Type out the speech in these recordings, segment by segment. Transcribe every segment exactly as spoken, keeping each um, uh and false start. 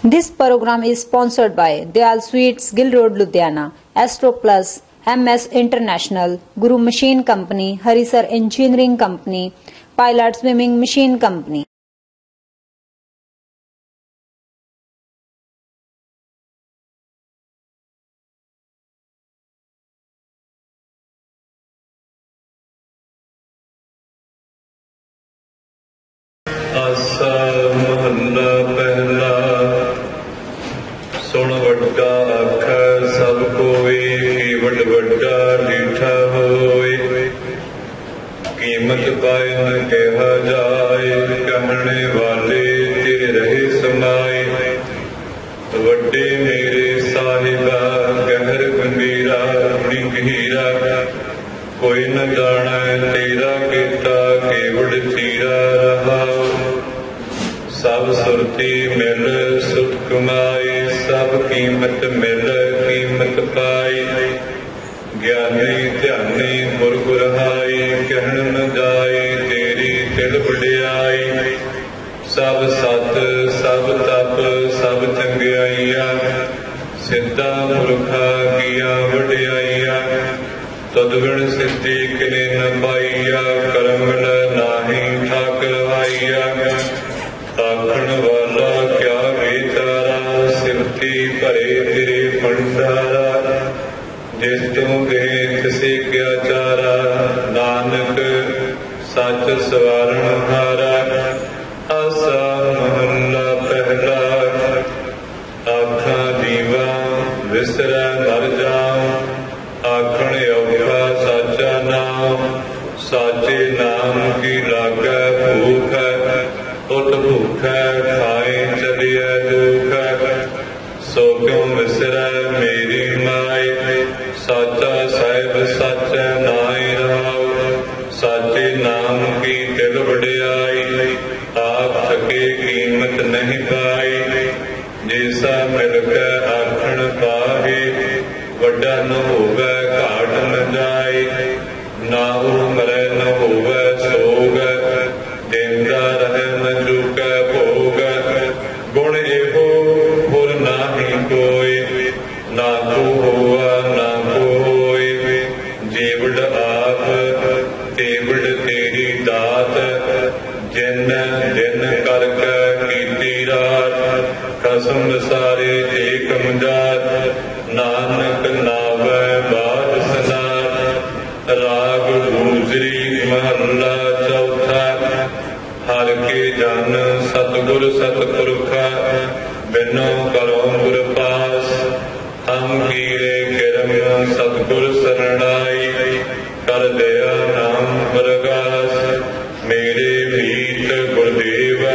This program is sponsored by Dayal Sweets, Gill Road, Ludhiana, Astro Plus, M S International, Guru Machine Company, Harisar Engineering Company, Pilot Swimming Machine Company. आसा महला पहला सुन वड्डा आखै सब कोई कीमत वड्डा डीठा होए कीमत पाए न कहा जाए कहने वाले तेरे रहे समाए वड्डे मेरे साहिबा गहर गंभीरा बड़ी गहीरा कोई न जाना तेरा किता केवड़ चीरा रहा सब सुरती मिल सुख कमाई सब कीमत मिल कीमत पाई ज्ञानी ध्यानी गुर गुरहाई कहन न जाए तेरी तिल वड्याई सब सत सब तप सब चंगियाइया सिद्धा पुरखा किया वड्याइया तद बिन सिद्धि किने न पाइया करम नाही ठाकर आइया आखण वाला क्या बेचारा सिरती भरे तेरे भंडारा जिस तू दे तिसे क्या चारा नानक सच सवारण हारा आसा महला पहला आखा दीवा विसरै मर जाऊं आखण औखा साचा नाम साचे नाम की लागै भूख उठ भूखै खाए चलिए दुख सो क्यों विसरै मेरी माए साचा साहिब सच नाई रहाओ साचे नाम की तिल वड्याई आप थके कीमत नहीं पाई जैसा मिलकै आखण पाहे वड्डा न होवै घाट न जाए ना हो मरै न होवै सोग देंदा रहे न चूकै भोग गुण एहो फुर नाही कोई ना को होवा ना को होए जीवड़ आप तेवड़ तेरी दात जिन दिन करके कीती रात कसम सारे एक मजात नानक नावै बाद सनात राग गुजरी महला चौथा हर के जन सतगुर सतपुरखा बिनो करो गुर पास हम कीरे किरम सतगुर शरणाई कर दया नाम प्रगास मेरे भीत गुरदेव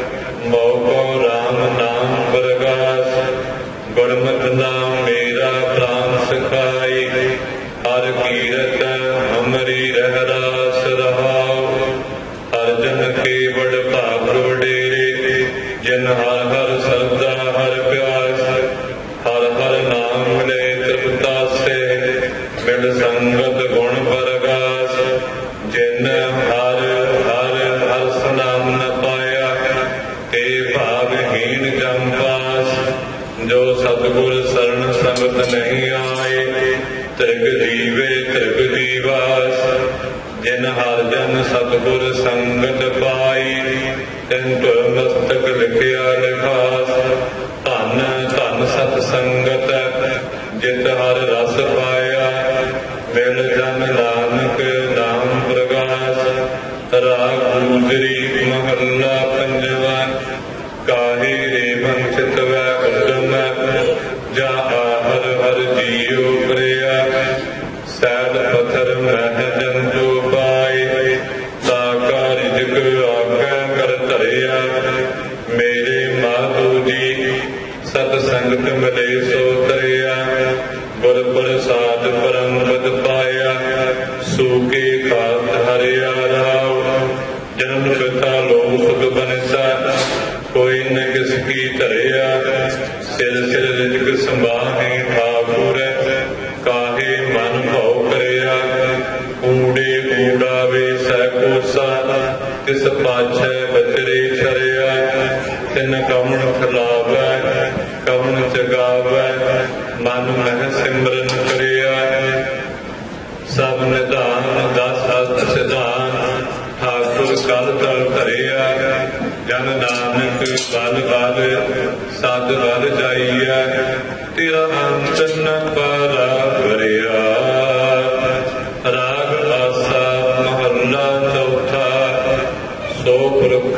मौको राम नाम प्रगास गुरमत नाम मेरा प्राण सखाई हर कीरत हमरी रहरास रहाओ हर जन के बड़ भाग वडेरे जिन हर हर श्रद्धा हर प्यास हर हर नाम मिले तृप्ता से मिल संगत गुण परगास जिन हर हर हर सनाम न पाया ते भागहीन जम पास जो सतगुर शरण संगत नहीं आए त्रिग दीवे त्रिग दीवास जिन हर जन सतगुर संगत पाई तिन तुर मस्तक लिखिया लिखास धन धन सत संगत जित हर रस पाया मिल जन नानक नाम प्रगास राग गुजरी महला पंजवा काहे रे वंचित वै उद्दम जा हर हर जियो प्रिया सैल पत्थर मह जंतु पाए ताका रिजक आज्ञा कर धरिया मेरे माधो जी सतसंगत मिले सो तरिया गुर प्रसाद परम पद पाया सूके खात हरिया राव जन्म पिता लो सुख बनसा कोई न किसकी धरिया सिर सिर रिजक संभाहे ठाकुर काहे मन भाव करिया कूड़े कूड़ावे सैकोसा तिस पाछै बचरे छरिया तिन कमण खिलावै ਮਨ ਮਹਿ ਸਿਮਰਨ ਕਰਿਆ। ਸਭ ਨਿਧਾਨ ਦਸ ਹਸਤ ਸਿਧਾਨ ਠਾਕੁਰ ਕਲ ਤਲ ਧਰਿਆ। ਜਨ ਨਾਨਕ ਬਲ ਬਲ ਸਦ ਬਲ ਜਾਈਐ ਤੇਰਾ ਅੰਤ ਨ ਪਾਰਾ ਵਰਿਆ। ਰਾਗ ਆਸਾ ਮਹੱਲਾ ਚੌਥਾ। ਸੋ ਪੁਰਖ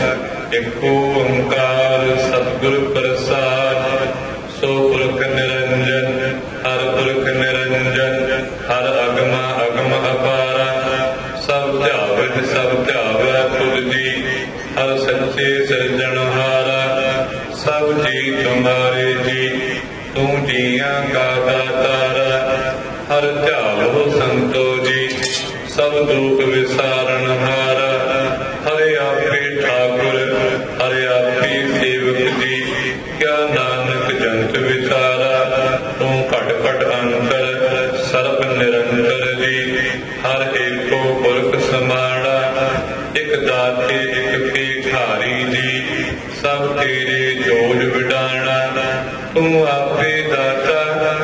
ਇਕ ਓੰਕਾਰ ਸਤਿਗੁਰ ਪ੍ਰਸਾਦ। ਸੋ ਪੁਰਖ ਨਿਰੰਜਨ ਹਰ ਪੁਰਖ ਨਿਰੰਜਨ ਹਰ ਅਗਮ ਅਗਮ ਅਪਾਰਾ। ਸਭ ਧਿਆਵਤ ਸਭ ਧਿਆਵੈ ਤੁਧ ਜੀ ਹਰ ਸੱਚੇ ਸਿਰਜਣਹਾਰਾ। ਸਭ ਜੀ ਤੁਮਾਰੇ ਜੀ ਤੂੰ ਜੀਆਂ ਕਾ ਦਾਤਾਰਾ। ਹਰ ਧਿਆਵੋ ਸੰਤੋ ਜੀ ਸਭ ਦੁਖ ਵਿਸਾਰਣਹਾਰਾ। ਹਰਿ ਆਪੇ ਠਾਕੁਰ ਹਰਿ ਆਪੇ ਸੇਵਕ ਜੀ ਕਿਆ ਨਾਨਕ ਜੰਤ ਵਿਚਾਰਾ। ਤੂੰ ਘਟ ਘਟ ਅੰਤਰ ਸਰਬ ਨਿਰੰਤਰ ਜੀ ਹਰ ਏਕੋ ਪੁਰਖ ਸਮਾਣਾ। ਇਕ ਦਾਤੇ ਇਕ ਭਿਖਾਰੀ ਜੀ ਸਭ ਤੇਰੇ ਜੋਜ ਵਿਡਾਣਾ। ਤੂੰ ਆਪੇ ਦਾਤਾ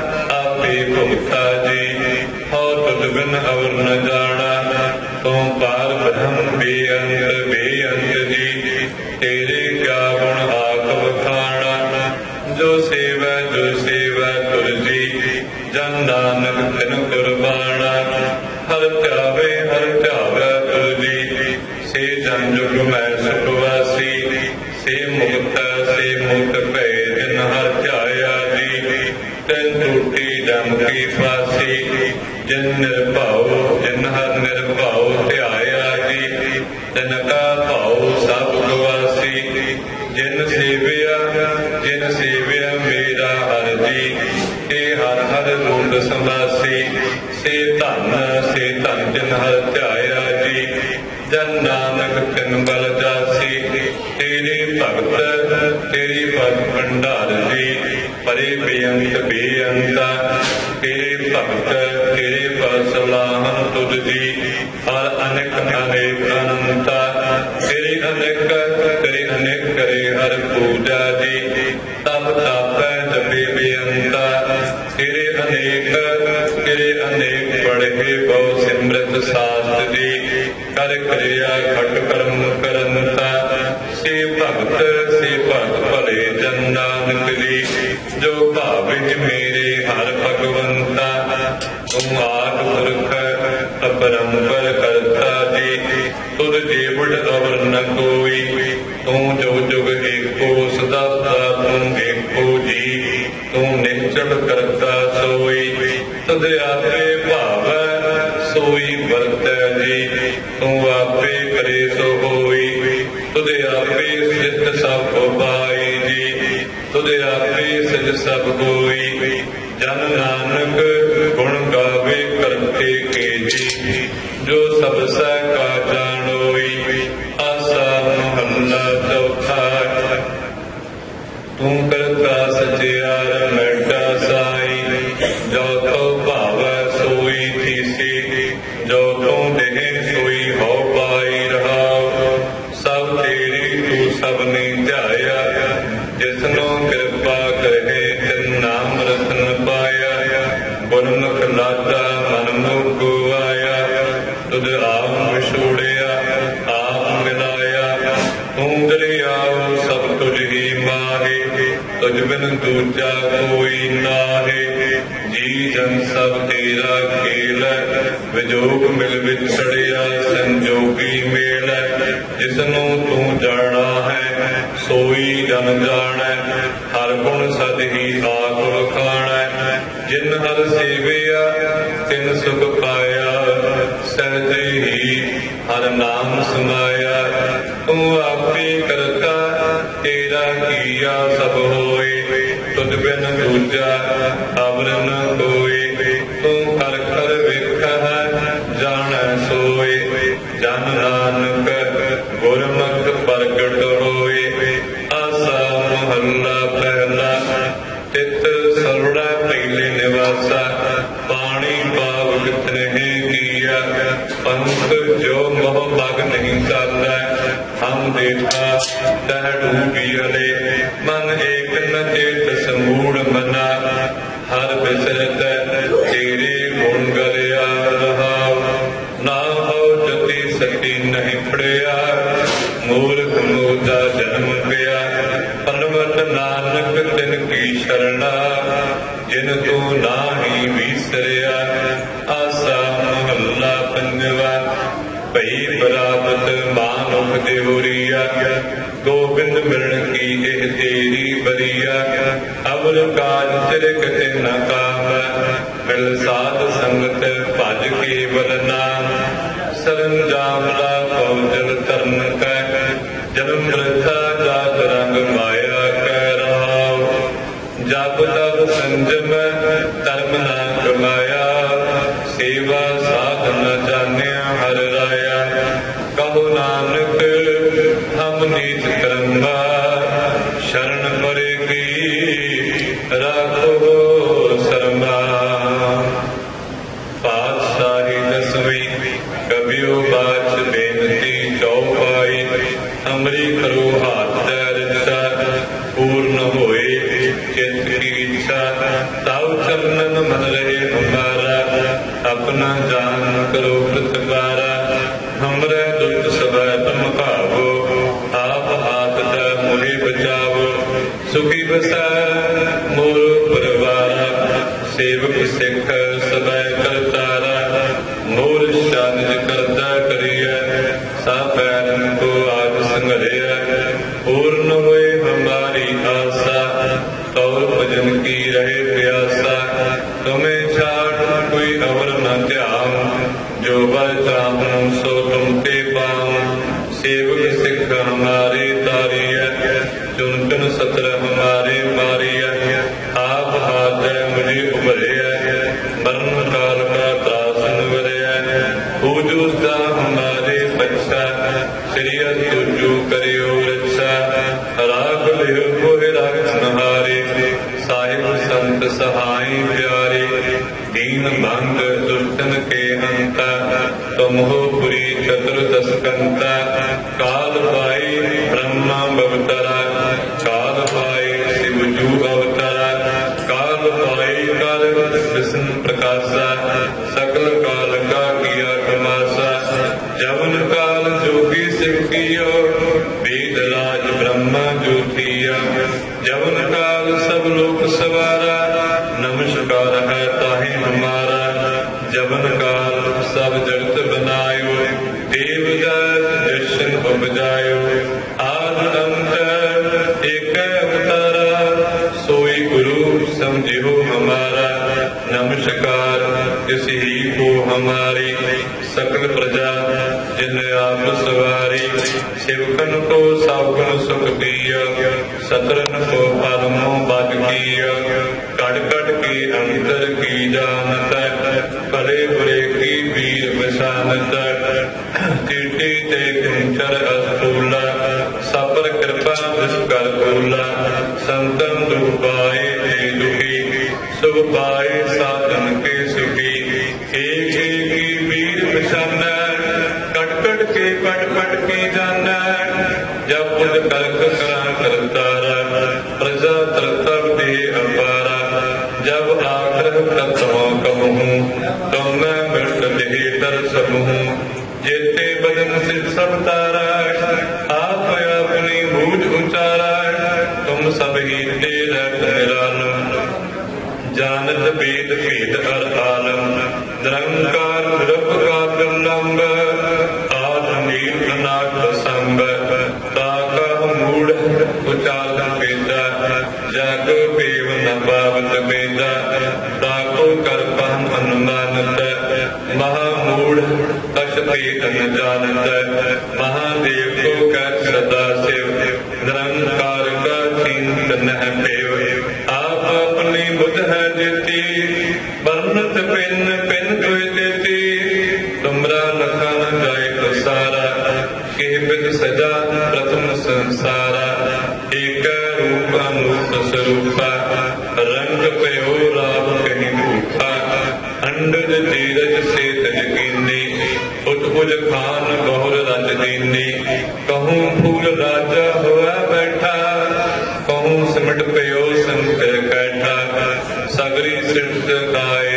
ਆਪੇ ਭੁਗਤਾ ਜੀ ਹਉ ਤੁਧ ਬਿਨ ਅਵਰ ਨ ਜਾਣਾ। ਤੂੰ ਪਾਰ ਬ੍ਰਹਮ ਬੇਅੰਤ ਬੇਅੰਤ ਜੀ ਤੇਰੇ ਕਿਆ ਗੁਣ ਆਖ ਵਖਾਣਾ। ਜੋ ਸੇਵੈ ਜੋ ਸੇਵੈ ਤੁਰ ਜੀ ਜਨ ਨਾਨਕ ਤਿਨ ਕੁਰਬਾਣਾ। ਹਰ ਧਿਆਵੇ ਹਰ ਧਿਆਵੈ ਤੁਰ ਜੀ ਸੇ ਜਨ ਜੁਗ ਮੈਂ ਸੁਖ ਵਾਸੀ। ਸੇ ਮੁਕਤ ਸੇ ਮੁਕਤ ਭੈ ਜਿਨ ਹਰ ਧਿਆਇਆ ਜੀ। ਤਿਨ ਟੂਟੀ ਜਮ ਕੀ ਫਾਸੀ ਜਿਨ ਨਿਰਭਉ ਜਿਨ ਹਰ ਨਿਰਭਉ ਧਿਆਇਆ ਜੀ। ਤਿਨ ਕਾ ਭਾਉ ਸਭ ਗਵਾਸੀ। ਜਿਨ ਸੇਵਿਆ ਜਿਨ ਸੇਵਿਆ ਮੇਰਾ ਹਰ ਜੀ ਏ ਹਰ ਹਰ ਰੂਪ ਸੰਵਾਸੀ। ਸੇ ਧਨ ਸੇ ਧਨ ਜਿਨ ਹਰ ਧਿਆਇਆ ਜੀ ਜਨ ਨਾਨਕ ਤਿਨ ਬਲ ਜਾਸੀ। ਤੇਰੇ ਭਗਤ ਤੇਰੀ ਭਗਤ ਭੰਡਾਰ ਜੀ ਪਰੇ ਬੇਅੰਤ ਬੇਅੰਤਾ। ਤੇਰੇ ਭਗਤ ਤੇਰੇ ਪਦ ਸਲਾਹਨ ਤੁਧ ਜੀ ਹਰ ਅਨੇਕ ਅਨੇਕ ਅਨੰਤਾ। ਤੇਰੇ ਅਨੇਕ ਤੇਰੇ ਅਨੇਕ ਕਰੇ ਹਰ ਪੂਜਾ ਜੀ ਤਬ ਤਾਪੈ ਜਪੇ ਬੇਅੰਤਾ। ਤੇਰੇ ਅਨੇਕ ਤੇਰੇ ਅਨੇਕ ਪੜ੍ਹੇ ਬਹੁ ਸਿਮਰਤ ਸਾਸਤ ਜੀ ਕਰ ਕਰਿਆ ਘਟ ਕਰਮ ਕਰਨਤਾ। ਸੇ ਭਗਤ ਸੇ ਭਗਤ ਭਲੇ ਜਨ ਨਾਨਕ ਜੀ ਜੋ ਭਾਵ ਵਿੱਚ ਮੇਰੇ ਹਰ ਭਗਵੰਤਾ। ਤੂੰ ਆਦਿ ਪੁਰਖ ਅਪਰੰਪਰ ਕਰਤਾ ਜੀ ਤੁਧ ਜੀਵੜ ਅਵਰ ਨ ਕੋਈ। ਤੂੰ ਜੁਗ ਜੁਗ ਏਕੋ ਸਦਾ ਸਦਾ ਤੂੰ ਏਕੋ ਜੀ ਤੂੰ ਨਿਸ਼ਚਲ ਕਰਤਾ ਸੋਈ। ਤੁਧ ਆਪੇ ਭਾਵੈ ਸੋਈ ਵਰਤੈ ਜੀ ਤੂੰ ਆਪੇ ਕਰੇ ਸੋ ਹੋਈ। ਤੁਧ ਆਪੇ ਸਿੱਧ ਸਭ ਉਪਾਈ ਜੀ ਤੁਧ ਆਪੇ ਸਿੱਧ ਸਭ ਹੋਈ। ਜਨ ਨਾਨਕ ਗੁਣ ਗਾਵੇ ਕਰਤੇ ਕੇ ਜੀ ਜੋ ਸਭ ਸਹਿ ਕਾ ਜਾਣੋਈ। ਆਸਾ ਮਹੱਲਾ ਚੌਥਾ। ਤੂੰ ਕਰਤਾ ਸਚਿਆਰ ਮੈਡਾ ਸਾਈ ਜੋ ਤੋ ਭਾਵੈ ਸੋਈ ਥੀਸੀ। ਜੋ ਤੂੰ ਦੇਹ ਸੋਈ ਹਉ ਪਾਈ ਰਹਾਉ। ਸਭ ਤੇਰੀ ਤੂੰ ਸਭ ਨੇ ਧਿਆਇਆ ਜਿਸਨੂੰ ਕਿਰਪਾ ਕਰੇ ਤਿਨ ਨਾਮ ਰਤਨ ਪਾਇਆ। ਗੁਰਮੁਖ ਲਾਤਾ ਮਨ ਮੁਖ ਆਇਆ ਤੁਧ ਆਪ ਵਿਛੋੜਿਆ ਆਪ ਮਿਲਾਇਆ। ਤੂੰ ਦਰਿਆਉ ਸਭ ਤੁਝ ਹੀ ਮਾਹੇ ਤੁਝ ਬਿਨ ਦੂਜਾ ਕੋਈ ਨਾਹੇ। ਜੀ ਜਨ ਸਭ ਤੇਰਾ ਖੇਲ ਵਿਜੋਗ ਮਿਲ ਵਿਛੜਿਆ ਸੰਜੋਗੀ ਮੇਲ। ਜਿਸਨੂੰ ਤੂੰ ਜਾਣਾ ਹੈ ਸੋਈ ਜਨ ਜਾਣੈ ਹਰ ਗੁਣ ਸਦ ਹੀ ਆਪ ਵਖਾਣੈ। ਜਿਨ ਹਰ ਸੇਵਿਆ ਤਿਨ ਸੁਖ ਪਾਇਆ ਸਹਿਜੇ ਹੀ ਹਰ ਨਾਮ ਸਮਾਇਆ। ਤੂੰ ਆਪੇ ਕਰਤਾ ਤੇਰਾ ਕੀਆ ਸਭ ਹੋਏ ਤੁਧ ਬਿਨ ਦੂਜਾ ਅਵਰ ਨ ਕੋਈ। ਤੂੰ ਕਰ ਕਰ ਵੇਖਹਿ ਜਾਣੈ ਸੋਏ ਜਨ ਨਾਨਕ ਗੁਰਮੁਖ ਪ੍ਰਗਟ ਹੋਏ। ਆਸਾ ਮਹੱਲਾ ਪਹਿਲਾ। ਤਿਤ ਸਰਵੜਾ ਪਹਿਲੇ ਨਿਵਾਸਾ ਪਾਣੀ ਪਾਵ ਕਿਤ ਨਹੀਂ ਕੀਆ। ਪੰਥ ਜੋ ਮੋਹ ਮਗ ਨਹੀਂ ਕਰਦਾ ਹਮ ਦੇਖਾ ਤਹ ਡੂਬੀ ਅਲੇ। ਮਨ ਏਕ ਨ ਚੇਤ ਸਮੂੜ ਮਨਾ शरणा जिन तू नाही विसरिया। आसा महला पंजवा भई बराबत मानुख देवरिया। गोबिंद मिलन की एह तेरी बरिया। अवर काज तिरकत न काम मिल साध संगत भज के बलनाम। सरंजाम ला पौजल तरन कै जन्म मृथा जात रंग माया कै राव। जब तब संजम धर्म न कमाया सेवा साध न जानिया हर राया। कहो नानक हम नीच करम्बा शरण परेगी राखो शर्मा। पातशाही दसवीं कबियो बाच बेनती चौपाई। हमरी करो हाथ दर्जा पूर्ण होए चित्त की इच्छा। ताऊ चरणन मन रहे हमारा अपना जान करो प्रतिबारा। हमरे दुष्ट सब तुम भावो आप हाथ द मोहे बचावो। सुखी बसा मोर परिवारा सेवक सिख सब करतारा। मोर शानिज करता करिय सापैरन को आज संगरिय। पूर्ण हुए हमारी आशा तौर भजन की रहे प्यासा। तुम्हें छाड़ कोई और न ध्यान जो बर चाहूं सो तुम पे पाऊं। सेवक सिख हमारे तारिय चुन चुन सत्र हमारे मारिय। आप हाथ मुझे उभरिय मरण काल का त्रासन वरिय। पूजो सा हमारे बच्चा श्रिय तुझो करियो रक्षा। राग लियो कोई राग नहारे साहिब संत सहाय प्यारे। दीन बंद दुष्टन के हंता तुम हो पुरी चतुर्दश कंता। काल पाई ब्रह्मा भवतरा काल पाई शिव जू अवतरा। काल पाई काल विष्णु प्रकाशा सकल काल का किया तमाशा। जवन काल जोगी शिव कियो वेद राज ब्रह्मा ज्योतिया। जवन काल सब लोक सवारा नमस्कार है ताहि हमारा। जवन काल सब जगत बनायो देवदास दर्शन उपजायो। आद अंत एक अवतारा सोई गुरु समझियो हमारा। नमस्कार इस ही को हमारी सकल प्रजा जिन आप सवारी। सेवकन को सावकन सुख दिया सतरन को परमो बद किया। कड़ कड़ की अंतर की जानत भले बुरे की वीर बसानत। कीटी ते कुंचर अस्तूला सपर कृपा दुष्कर कूला। संतन दुख पाए ते दुखी सुख पाए साधन के सुखी। एक एक की वीर बसाना कट कट के पट पट की जाना। जब खुद कर्क करा करतारा प्रजा तरतब दे अपारा। जब आखिर तत्वों कबहूँ तो मैं मृत देह तर सबहूँ। जेते बदन से सब तारा आप अपनी भूज उचारा। तुम सब ही तेरा निरालम जानत वेद भेद हर आलम। निरंकार रूप का दुर्लंब आद नील अनाथ संग। ताका मूढ़ उचाल बेदा जग पेव न पावत बेदा। ताको कर पहन अनुमानत महामूढ़ कशते न जानत। महादेव को कर सदा शिव निरंकार का चिंतन है पेव। आप अपनी बुद्ध है देती बरनत पिन पिन कोई देती। तुमरा लखा न जाए तो सारा के बिद सजा प्रथम संसारा। एक रूप अनूप स्वरूपा रंग पयो राम कहीं भूखा। अंडज धीरज से तजकीनी उत्पुज खान बहुर रज दीनी। कहूँ फूल राजा हुआ बैठा कहूँ सिमट पयो संकर कैठा। सगरी सिद्ध गाय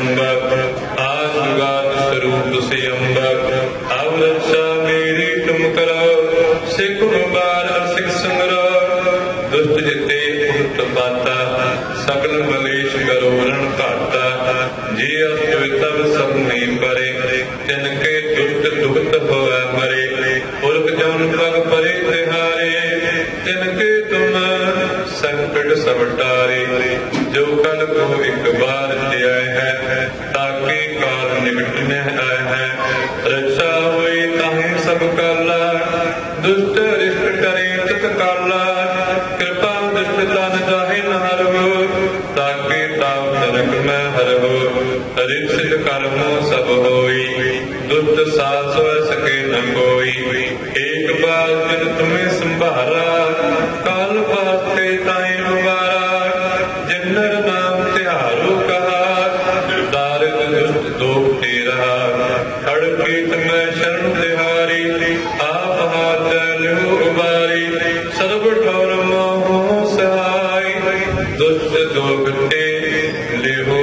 चंबक आज गात स्वरूप से अम्बक। अब रक्षा मेरी तुम करो सिख बार सिख संग्रह। दुष्ट जिते दुष्ट पाता सकल मलेश करोरण घाता जे अस तब सब नहीं परे तिनके दुष्ट दुखत होए मरे पुरख जन पग परे तिहारे तिनके तुम संकट सब टारे जो कल को एक बार दिया है ताकि काल निकट न आए है रक्षा हुई ताहि सब काला दुष्ट रिष्ट करे तत काला कृपा दुष्ट तन जाहे न हरहु ताकि ताप नरक में हरहु हरिषित कर्मो सब होई दुष्ट सास सके न कोई एक बार जिन तुम्हें संभारा काल वास्ते ताई मुबारा जिन्नर नाम तिहारो कहा दारिद दुष्ट दोख तेरा अड़के तुम्हें शरण तिहारी आप हाथ लो उबारी सर्व ठौर मोह सहाय दुष्ट दोगते लेहो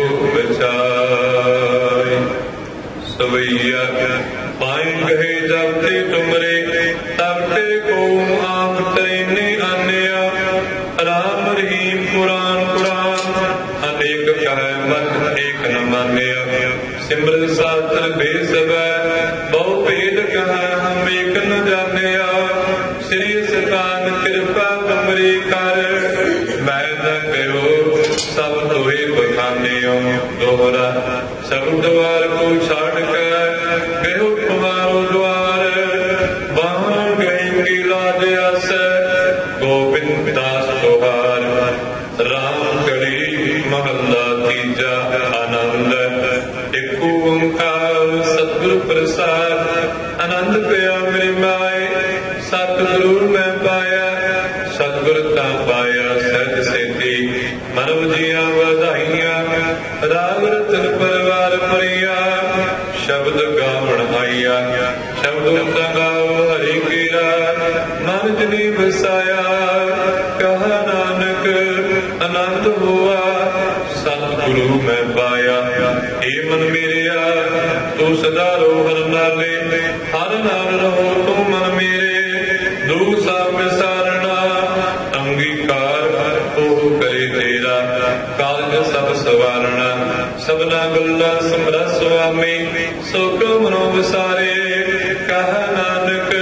बचाय सवैया पाए कहे जाते तुमरे तबते को आंख तैने आन्या राम रहीम पुराण पुराण अनेक कह मत एक न मान्या सिमरन शास्त्र बेसब बहु भेद कह हम एक न जान्या श्री सतान कृपा तुमरी कर मैं न कहो सब तुहे बखानियो दोहरा सब द्वार को छाड़ कर कहो तुम्हारो द्वार वहां गई की लाज अस गोविंद दास तोहार राम कड़ी महला तीजा आनंद एक ओंकार सतगुरु प्रसाद आनंद पिया मेरे माए सतगुरु मैं पाया सतगुरु ता पाया सहज सेती मानव जिया वधाइया राग रतन परिवार परिया शब्द गावण आइया शब्द गाओ हरि कीरा मन जनी बसाया कहा नानक आनंद हुआ सतगुरु मैं पाया हे मन मेरिया तू सदा रो हर नाले हर नाल रहो तू मन मेरे दूसा विसारणा अंगीकार ओ करे तेरा काज सब सवारणा सबना गल्ला समरा स्वामी सो को मनो विसारे कहा नानक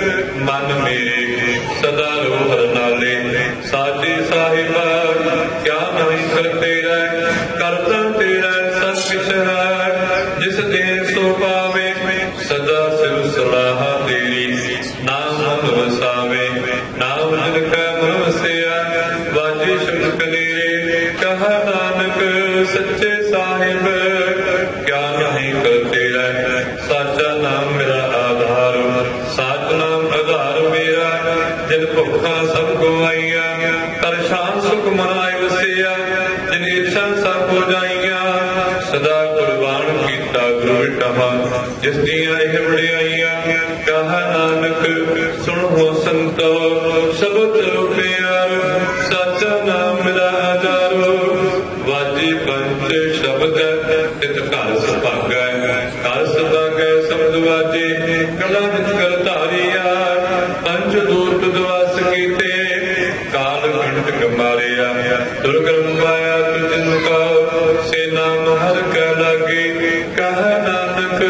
मन मेरे सदा रो हर नाले साजे साहिबा क्या नहीं कर तेरा करता तेरा सब किछ है जिस देन सो पावे सदा सिर सलाह तेरी नाम मन वसावे नाम जिन का मन वसिया वाजे शब्द कनेरे कहा नानक सच्चे साहिब क्या नहीं कर तेरा साचा नाम मेरा आधार साच नाम आधार मेरा जिन भुखा सब गवाइया कर शान सुख मनाए वसिया जिन इच्छा सब हो जाइया सदा कुर्बान कीता गुरु विटावा जिस दिया यह बड़ियाइया कहा नानक सुनो संतो शब्द प्यार साचा नाम मेरा आधारो वाजी पंच शब्द तित घर सुभागा घर सुभागा शब्द वाजे कला विच कर धारिया पंच दूत दवास कीते काल घंट मारिया दुर्गम पाया तुझ का सेना महर का लागे कहा नानक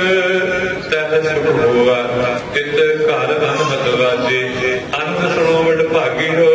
तह सुख हुआ तित घर अनहद वाजे अंत सुनो वड भागी हो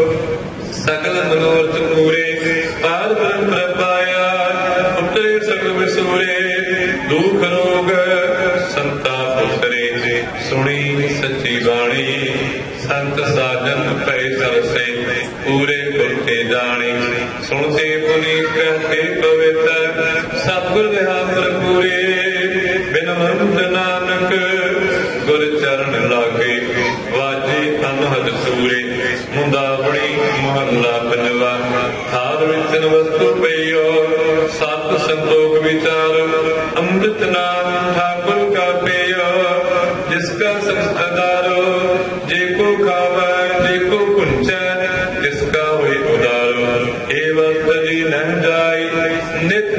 सकल मनोरथ पूरे पार ब्रह्म पाया उतरे सकल विसूरे दुख रोग संताप उतरे सुनी सच्ची बाणी संत साजन पै सरसे पूरे कुरते जानी सुनते पुनीत कहते पवित्र सतगुर दया पूरे बिन मंद नानक गुर चरण लागे वाजे अनहद सूरे मुंदावणी मोहल्ला पंजवा थार विचन वस्तु पइयो सत संतोख विचार अमृत नाम ठाकुर का पेयो जिसका संस्कारो जे को खावा जे को कुंचा जिसका हुई उदारो ए वक्त जी न जाय नित